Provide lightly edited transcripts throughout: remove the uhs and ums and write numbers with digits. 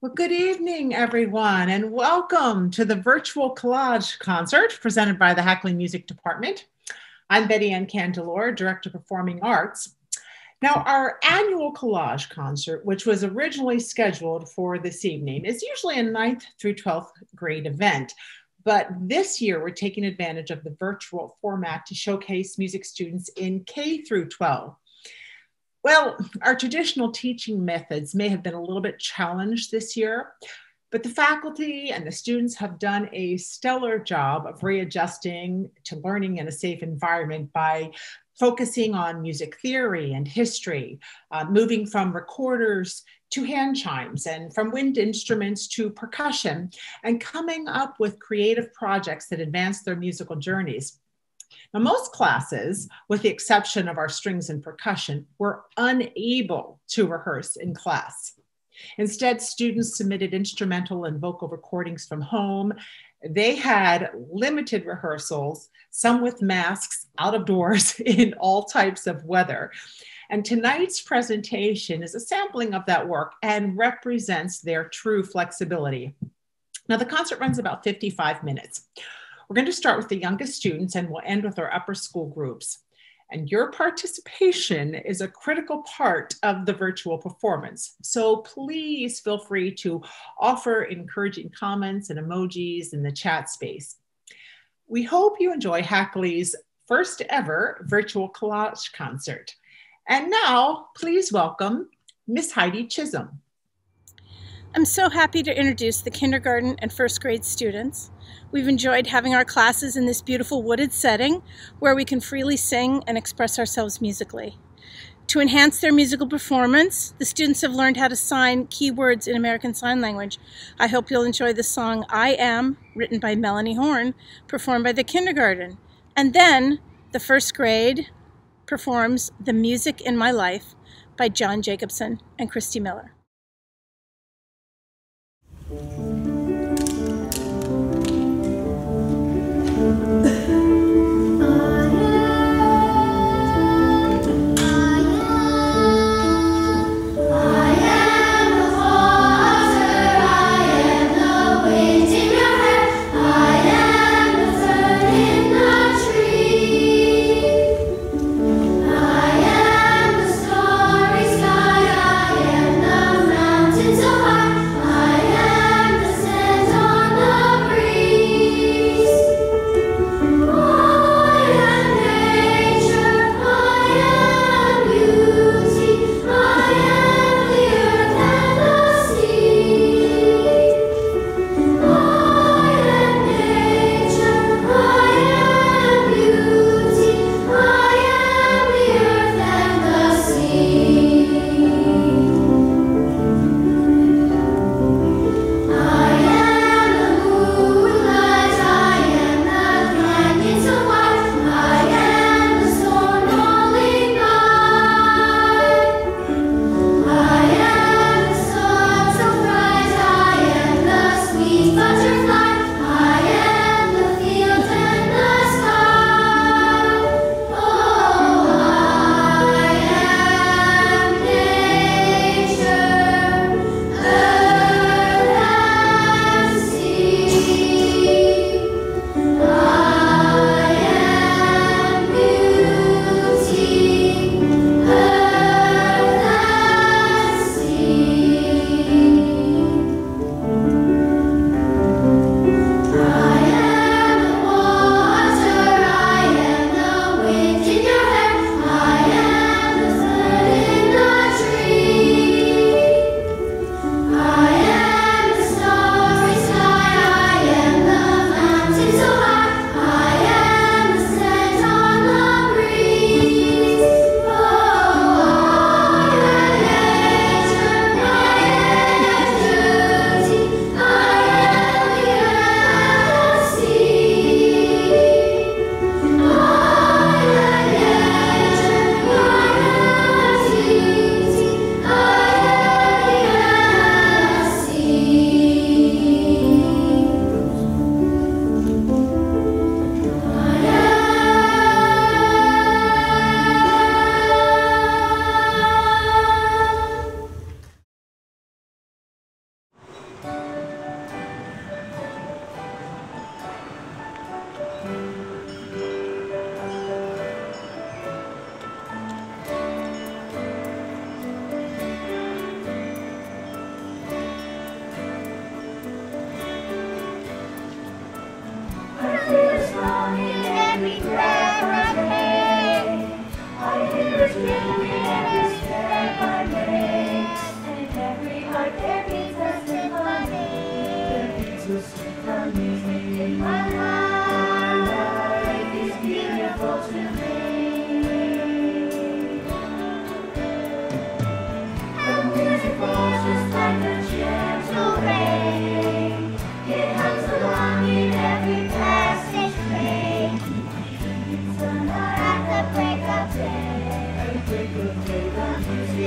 Well, good evening, everyone, and welcome to the virtual collage concert presented by the Hackley Music Department. I'm Betty Ann Candelore, Director of Performing Arts. Now, our annual collage concert, which was originally scheduled for this evening, is usually a 9th through 12th grade event. But this year, we're taking advantage of the virtual format to showcase music students in K through 12. Well, our traditional teaching methods may have been a little bit challenged this year, but the faculty and the students have done a stellar job of readjusting to learning in a safe environment by focusing on music theory and history, moving from recorders to hand chimes and from wind instruments to percussion, and coming up with creative projects that advance their musical journeys. Now, most classes, with the exception of our strings and percussion, were unable to rehearse in class. Instead, students submitted instrumental and vocal recordings from home. They had limited rehearsals, some with masks, out of doors in all types of weather. And tonight's presentation is a sampling of that work and represents their true flexibility. Now, the concert runs about 55 minutes. We're going to start with the youngest students and we'll end with our upper school groups. And your participation is a critical part of the virtual performance. So please feel free to offer encouraging comments and emojis in the chat space. We hope you enjoy Hackley's first ever virtual collage concert. And now, please welcome Miss Heidi Chisholm. I'm so happy to introduce the kindergarten and first grade students. We've enjoyed having our classes in this beautiful wooded setting where we can freely sing and express ourselves musically. To enhance their musical performance, the students have learned how to sign keywords in American Sign Language. I hope you'll enjoy the song I Am, written by Melanie Horn, performed by the kindergarten. And then the first grade performs The Music in My Life by John Jacobson and Christy Miller. I am the starry sky, I am the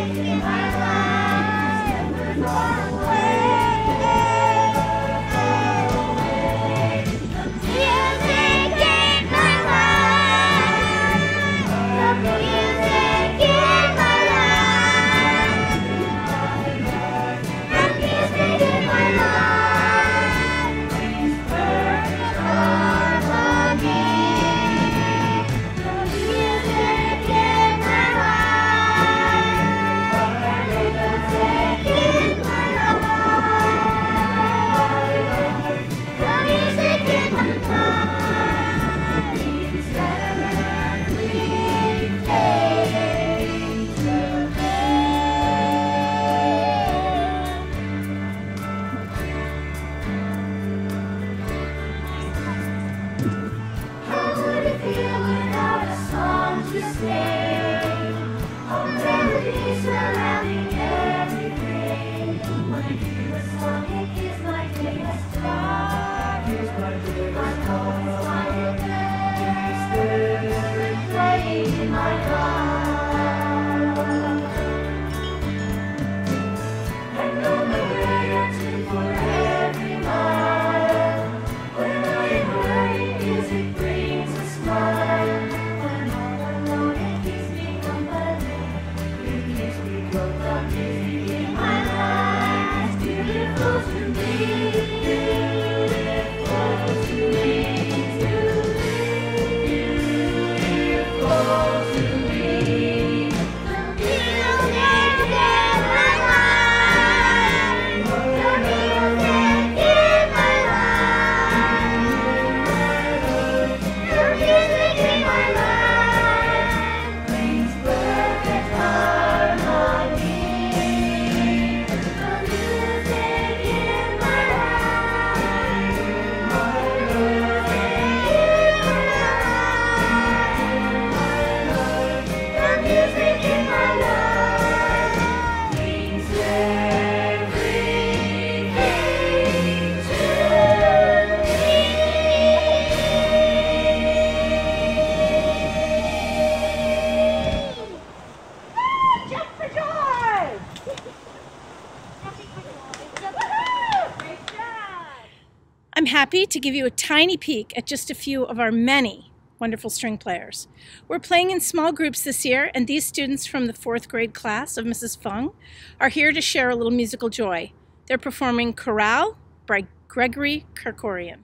I'm happy to give you a tiny peek at just a few of our many wonderful string players. We're playing in small groups this year, and these students from the 4th grade class of Mrs. Fung are here to share a little musical joy. They're performing Chorale by Gregory Krikorian.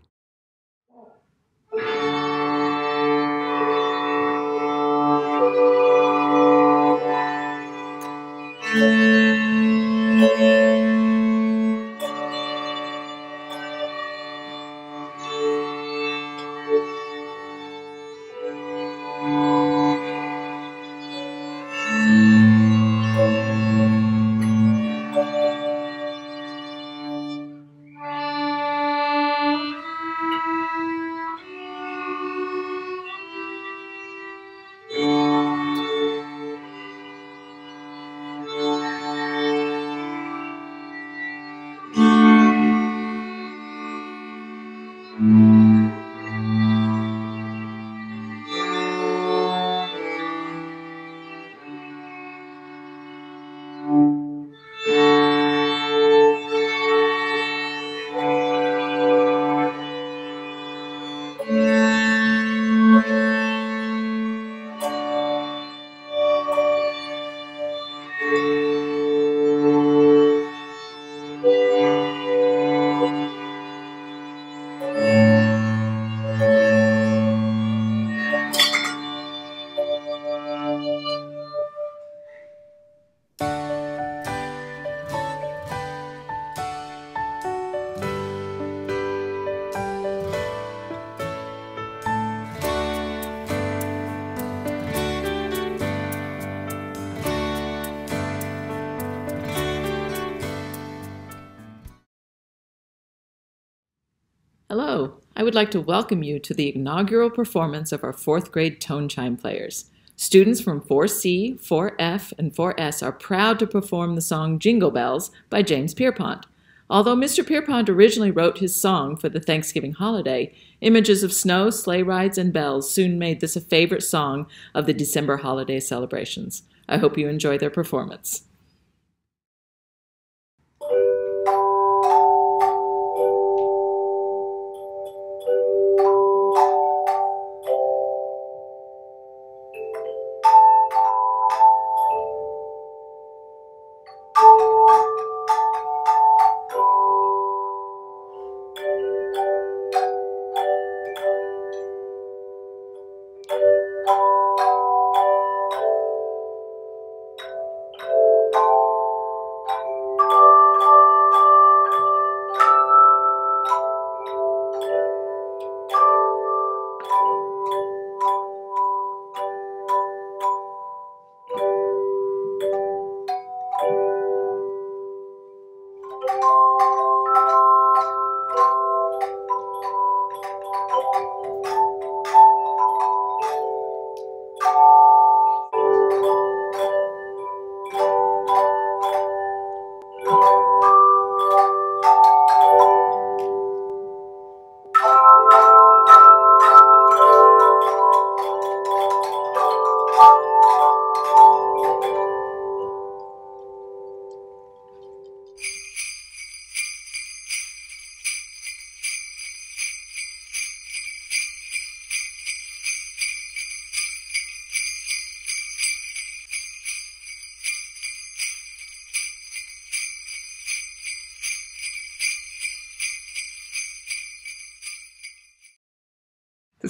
Hello, I would like to welcome you to the inaugural performance of our 4th grade tone chime players. Students from 4C, 4F, and 4S are proud to perform the song Jingle Bells by James Pierpont. Although Mr. Pierpont originally wrote his song for the Thanksgiving holiday, images of snow, sleigh rides, and bells soon made this a favorite song of the December holiday celebrations. I hope you enjoy their performance.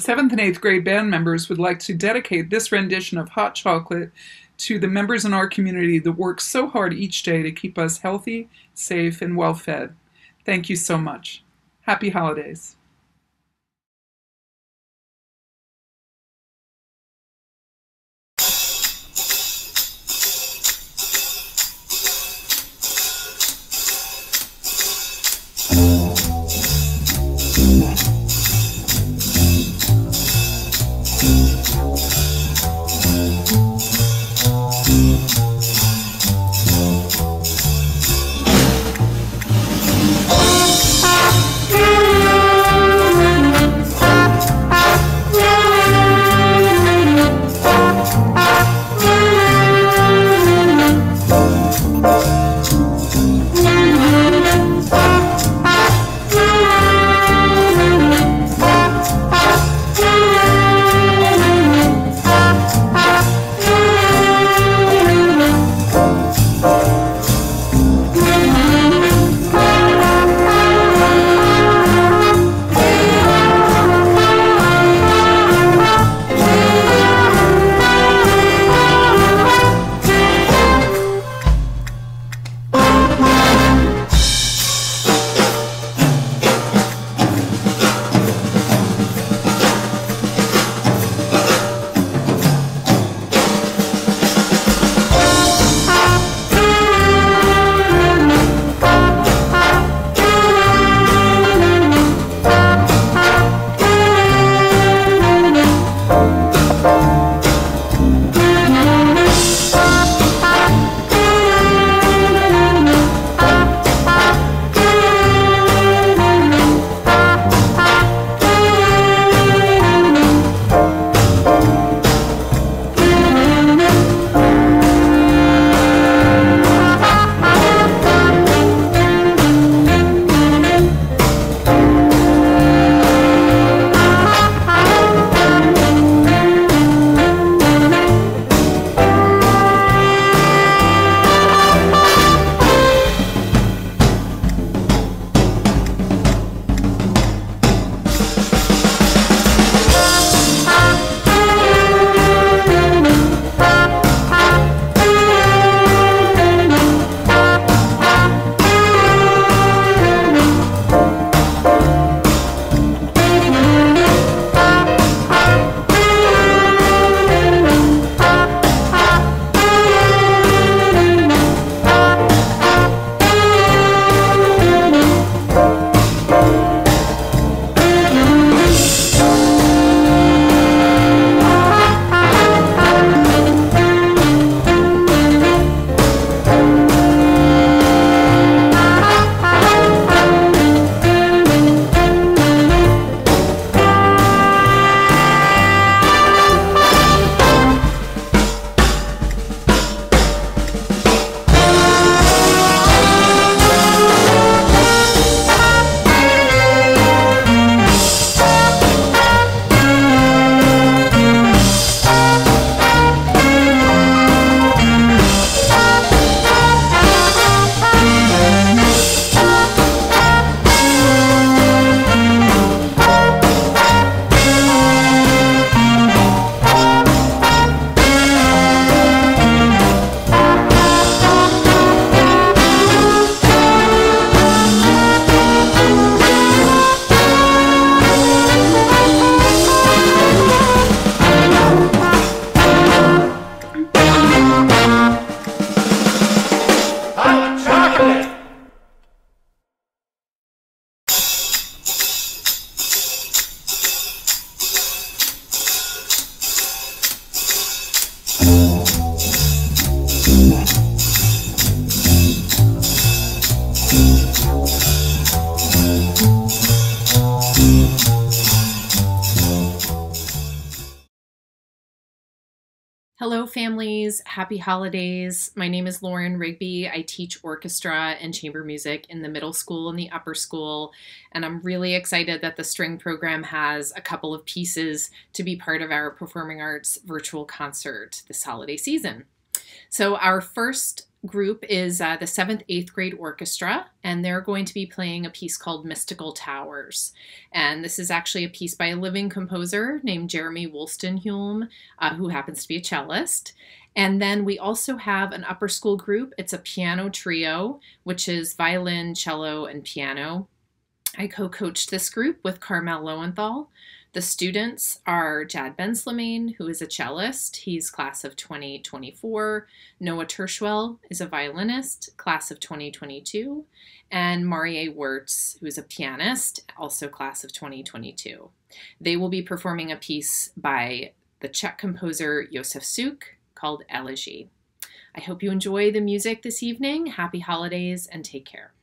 7th and 8th grade band members would like to dedicate this rendition of Hot Chocolate to the members in our community that work so hard each day to keep us healthy, safe, and well-fed. Thank you so much. Happy holidays. Hello, families. Happy holidays. My name is Lauren Rigby. I teach orchestra and chamber music in the middle school and the upper school, and I'm really excited that the string program has a couple of pieces to be part of our performing arts virtual concert this holiday season. So our first group is the 7th, 8th grade orchestra, and they're going to be playing a piece called Mystical Towers. And this is actually a piece by a living composer named Jeremy Wolstenholme, who happens to be a cellist. And then we also have an upper school group. It's a piano trio, which is violin, cello, and piano. I co-coached this group with Carmel Lowenthal. The students are Jad Ben-Slimane, who is a cellist. He's class of 2024. Noah Tershwell is a violinist, class of 2022. And Marie Wirtz, who is a pianist, also class of 2022. They will be performing a piece by the Czech composer Josef Suk called Elegy. I hope you enjoy the music this evening. Happy holidays and take care.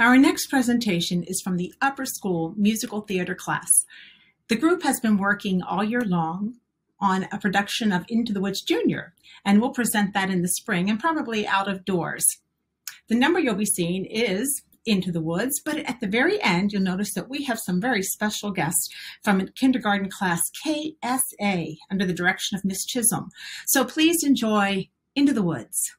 Our next presentation is from the upper school musical theater class. The group has been working all year long on a production of Into the Woods Junior, and we'll present that in the spring and probably out of doors. The number you'll be seeing is Into the Woods, but at the very end, you'll notice that we have some very special guests from kindergarten class KSA under the direction of Miss Chisholm. So please enjoy Into the Woods.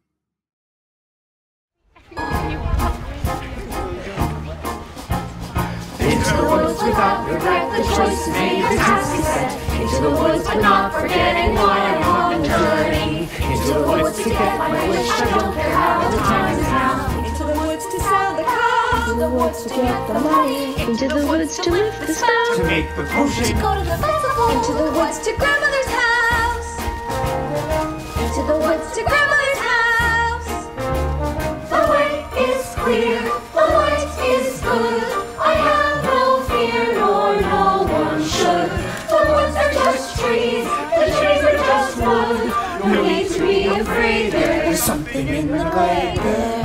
Into the woods without regret, the choice is made, the task is set. Into the woods, but not forgetting why I'm on the journey. Into the woods to get my wish, I don't care how the time is now. Into the woods to sell the cows, into the woods to get the money, into the woods to lift the spell, to make the potion, to go to the festival, into the woods to grandmother's house, into the woods to grandmother's house. The way is clear, the light is good. I have no fear, nor no one should. The woods are just trees, the trees are just wood. No need to be afraid, there's something in the glade there.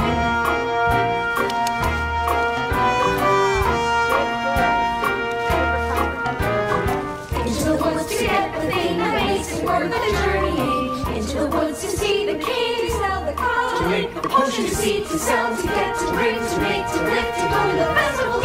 Into the woods to get the thing that makes it worth the journey. Into the woods to see the king, to sell the cow, to make the potion, to seed, to sell, to get, to bring, to make, to lift, to go to the festival.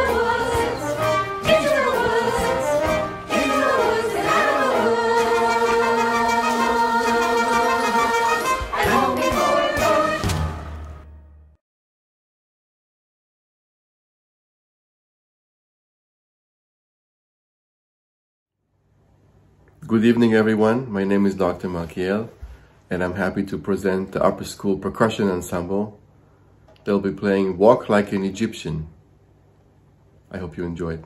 Good evening, everyone. My name is Dr. Malkiel, and I'm happy to present the Upper School Percussion Ensemble. They'll be playing Walk Like an Egyptian. I hope you enjoyed.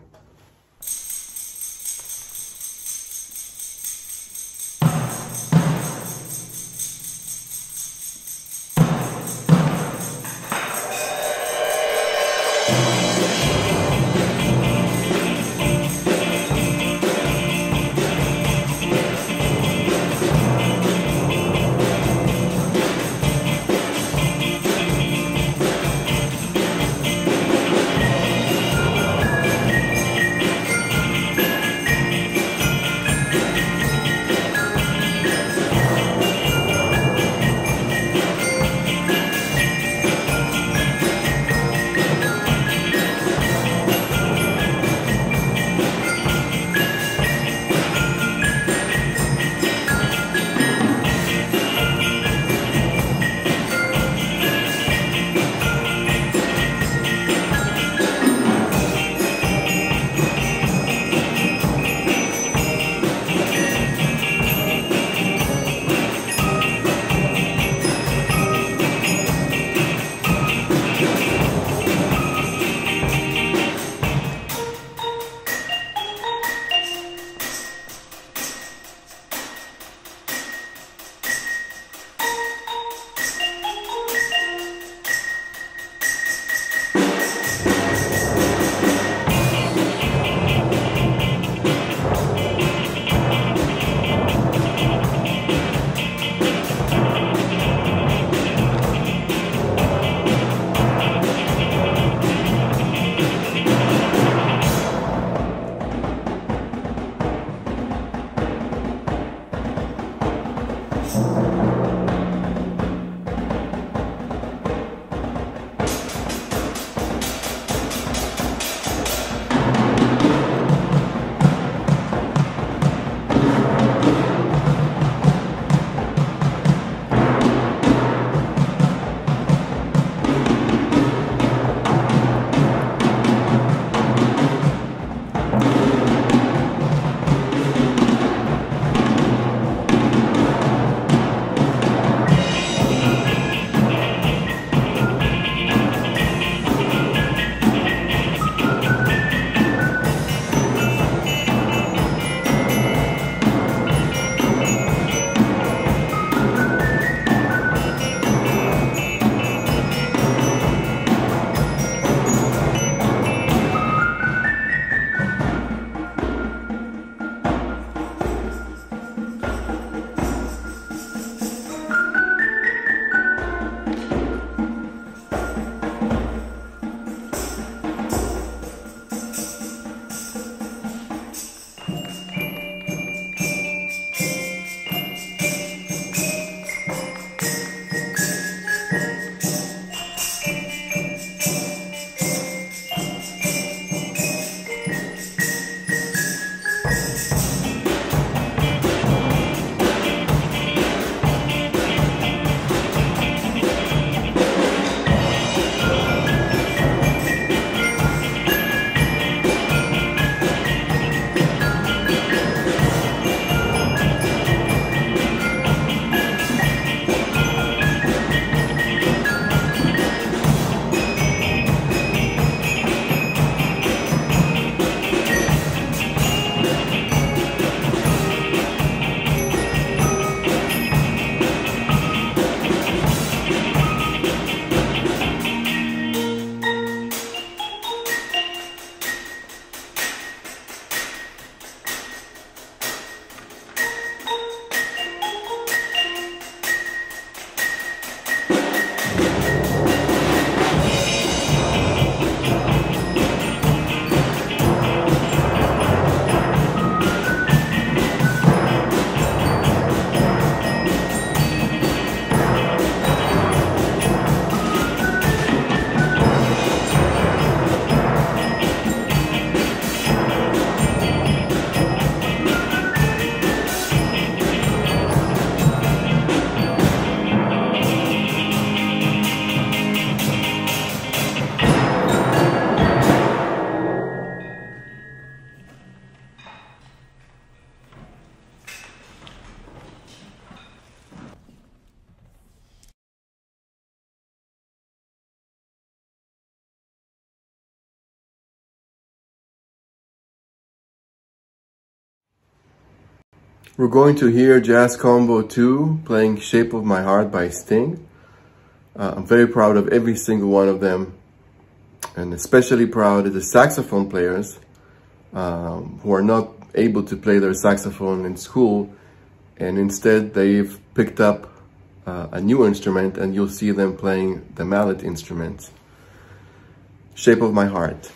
We're going to hear Jazz Combo 2 playing Shape of My Heart by Sting. I'm very proud of every single one of them, and especially proud of the saxophone players who are not able to play their saxophone in school, and instead they've picked up a new instrument, and you'll see them playing the mallet instrument. Shape of My Heart.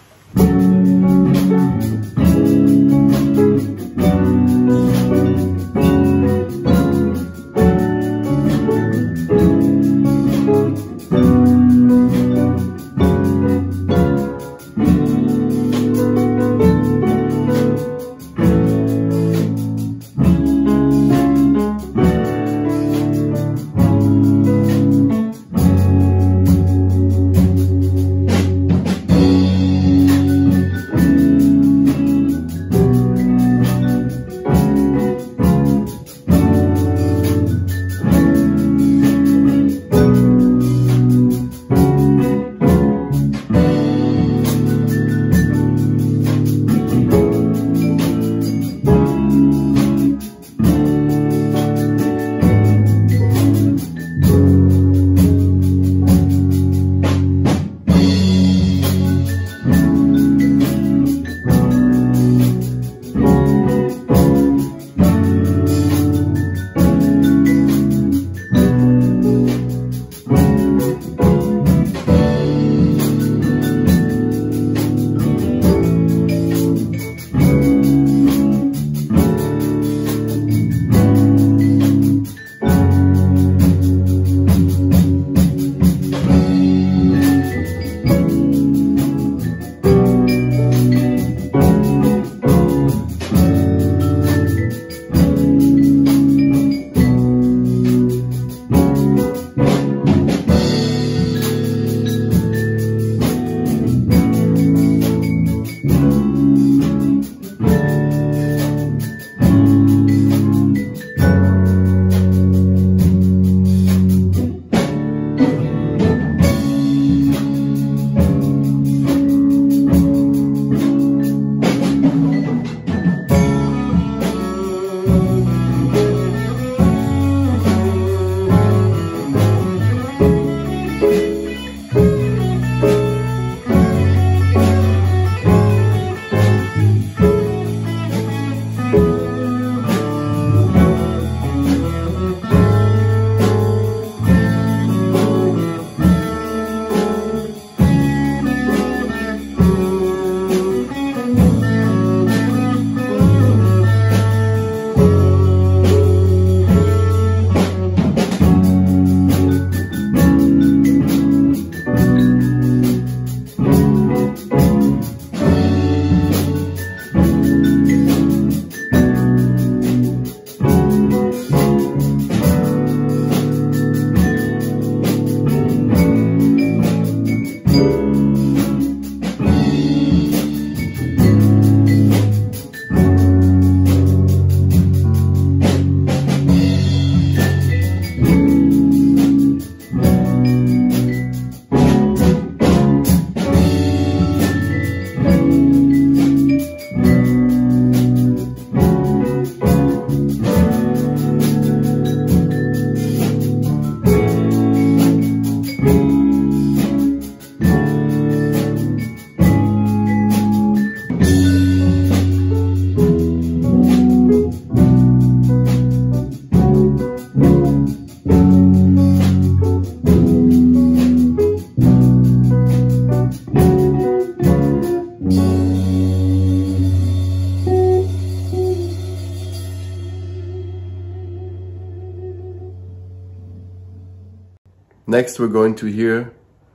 Next, we're going to hear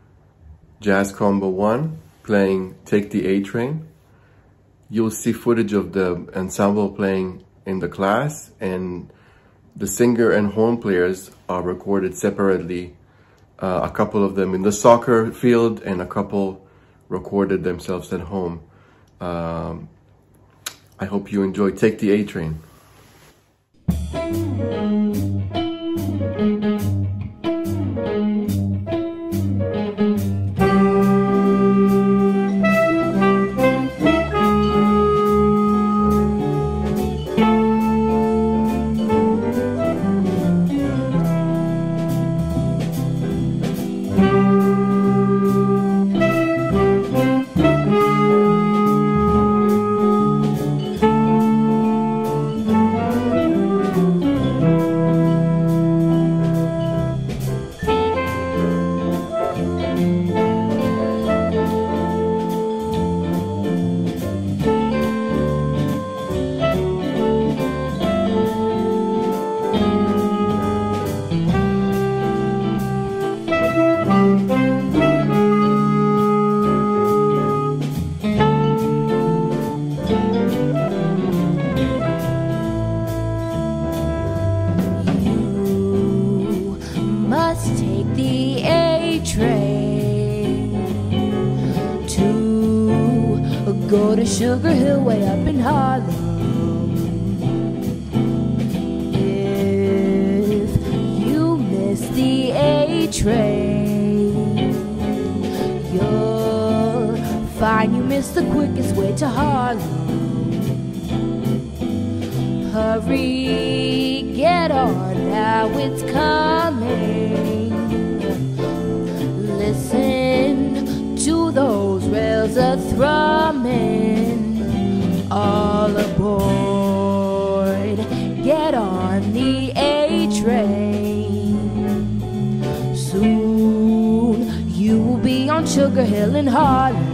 Jazz Combo 1 playing Take the A Train. You'll see footage of the ensemble playing in the class, and the singer and horn players are recorded separately. A couple of them in the soccer field and a couple recorded themselves at home. I hope you enjoy Take the A Train. train to go to Sugar Hill way up in Harlem. If you miss the A train, you'll find you missed the quickest way to Harlem. Hurry, get on now, it's coming. Listen to those rails a-thrumming. All aboard, get on the A train. Soon you will be on Sugar Hill in Harlem.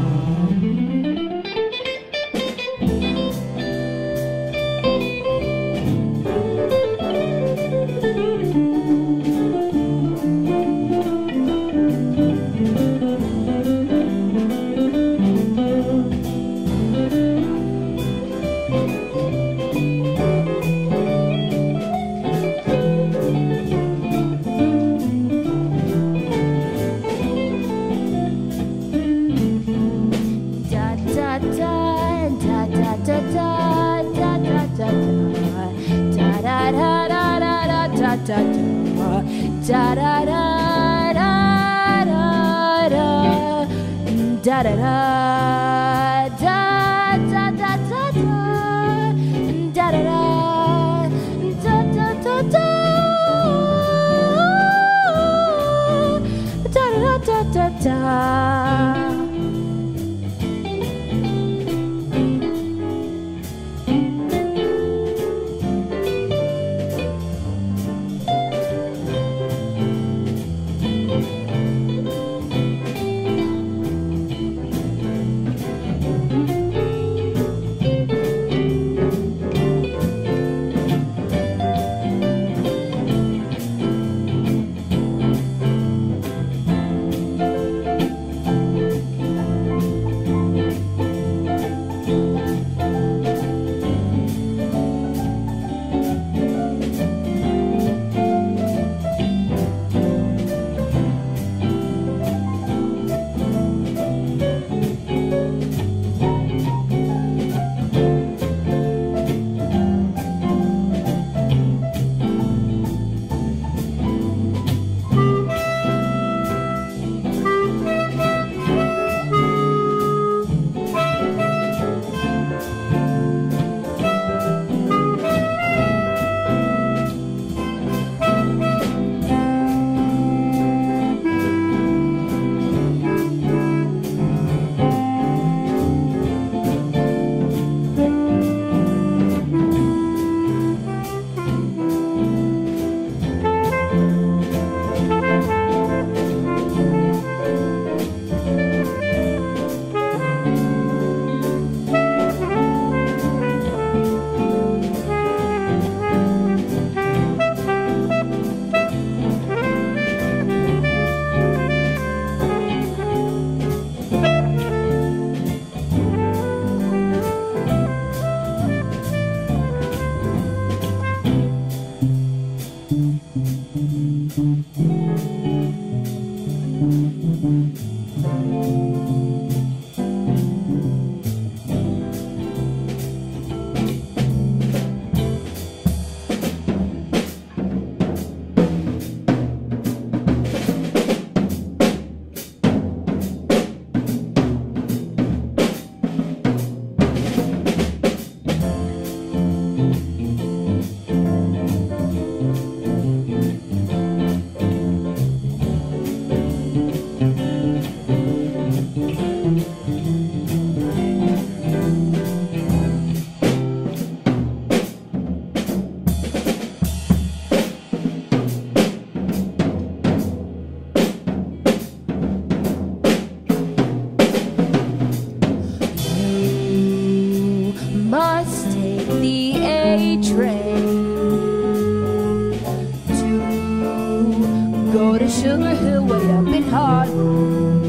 Sugar Hill way up in Harlem.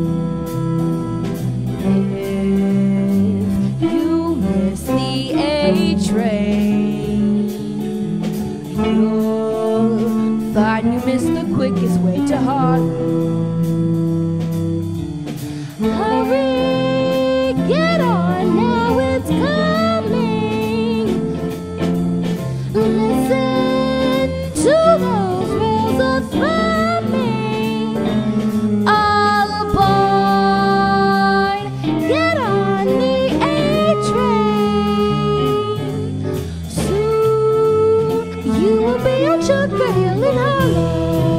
If you miss the A train, you'll find you miss the quickest way to Harlem. Hurry, get on now, it's coming. Listen to those rails a-thrumming. All aboard, get on the A-train. Soon you will be on Sugar Hill in Harlem.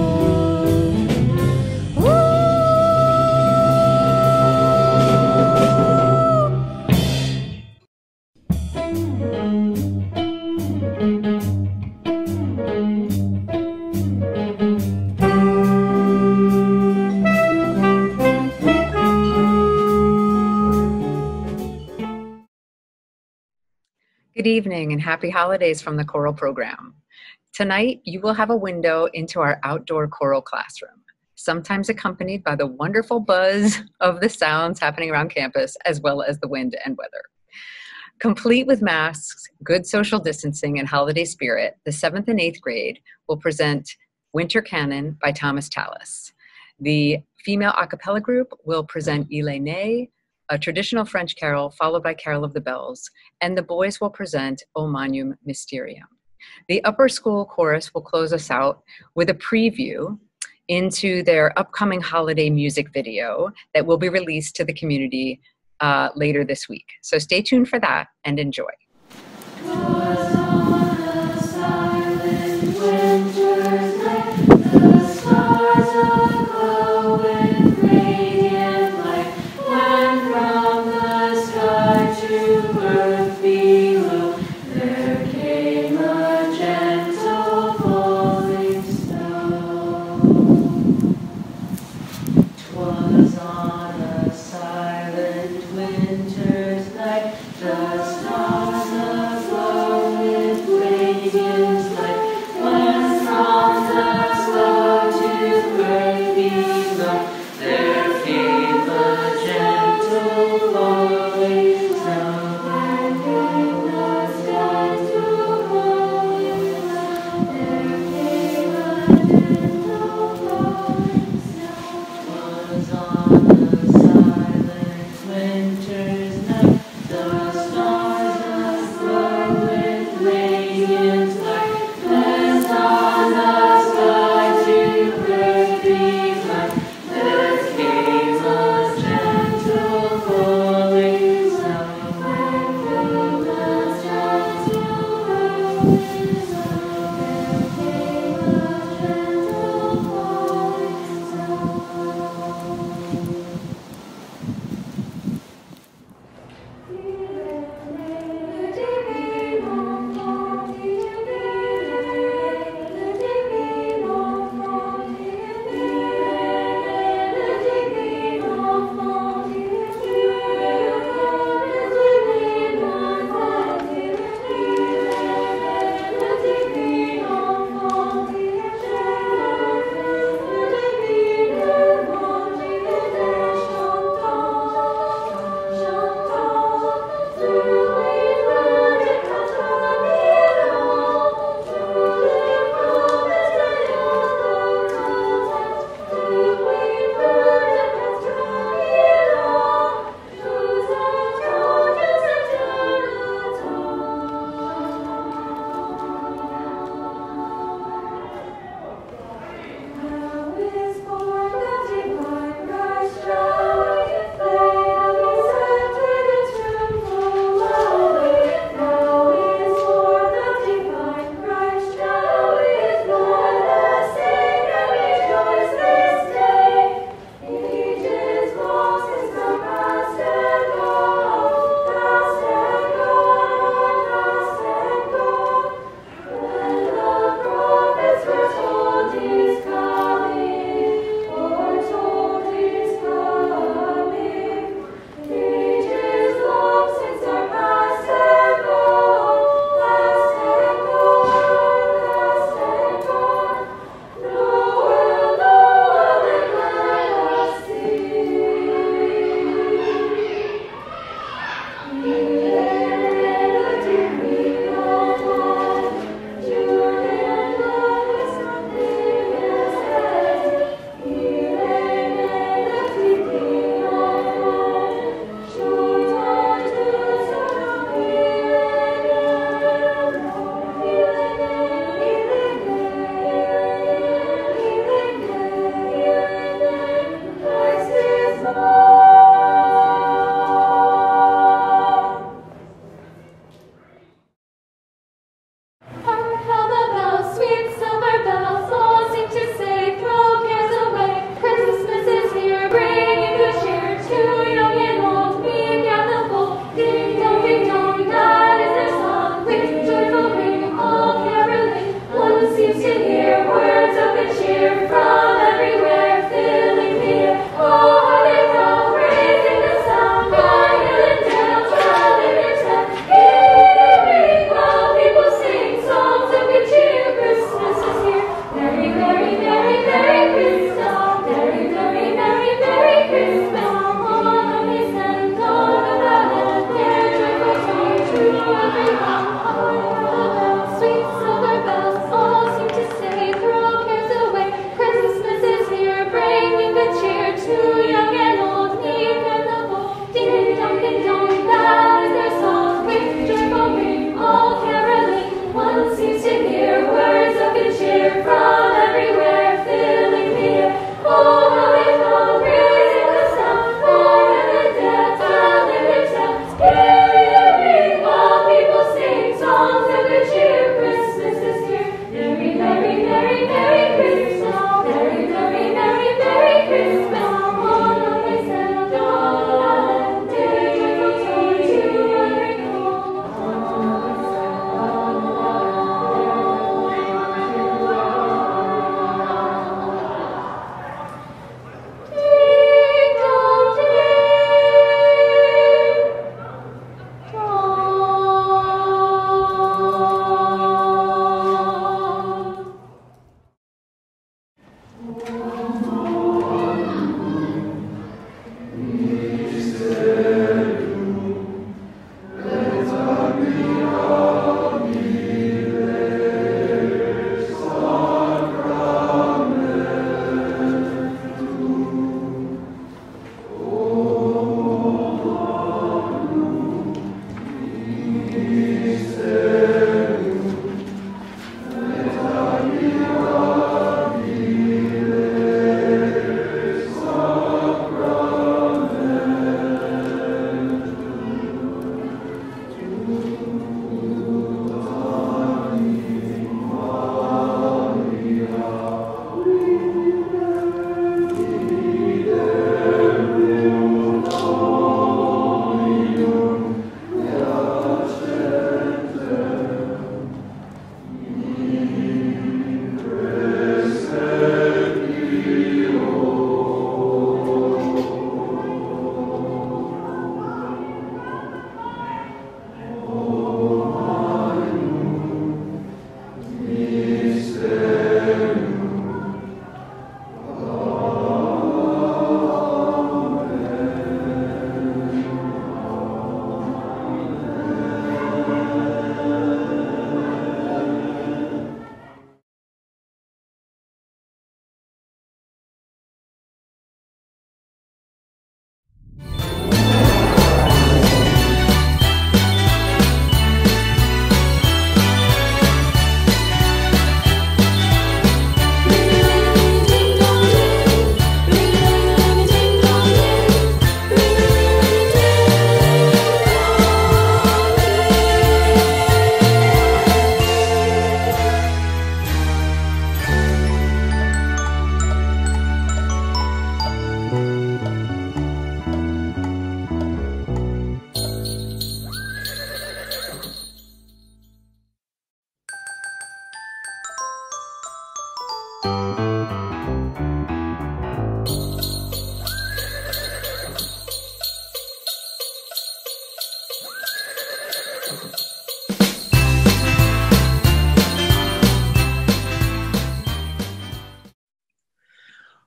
Good evening and happy holidays from the choral program. Tonight, you will have a window into our outdoor choral classroom, sometimes accompanied by the wonderful buzz of the sounds happening around campus, as well as the wind and weather. Complete with masks, good social distancing, and holiday spirit, the 7th and 8th grade will present Winter Canon by Thomas Tallis. The female a cappella group will present Ilénée, a traditional French carol followed by Carol of the Bells, and the boys will present O Magnum Mysterium. The upper school chorus will close us out with a preview into their upcoming holiday music video that will be released to the community later this week. So stay tuned for that and enjoy.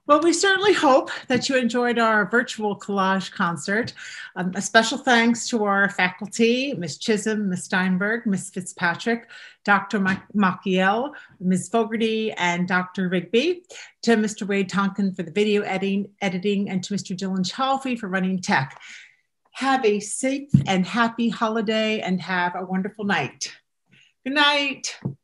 Well, we certainly hope that you enjoyed our virtual collage concert. A special thanks to our faculty, Ms. Chisholm, Ms. Steinberg, Ms. Fitzpatrick, Dr. Maciel, Ms. Fogarty, and Dr. Rigby, to Mr. Wade Tonkin for the video editing, and to Mr. Dylan Chalfie for running tech. Have a safe and happy holiday and have a wonderful night. Good night.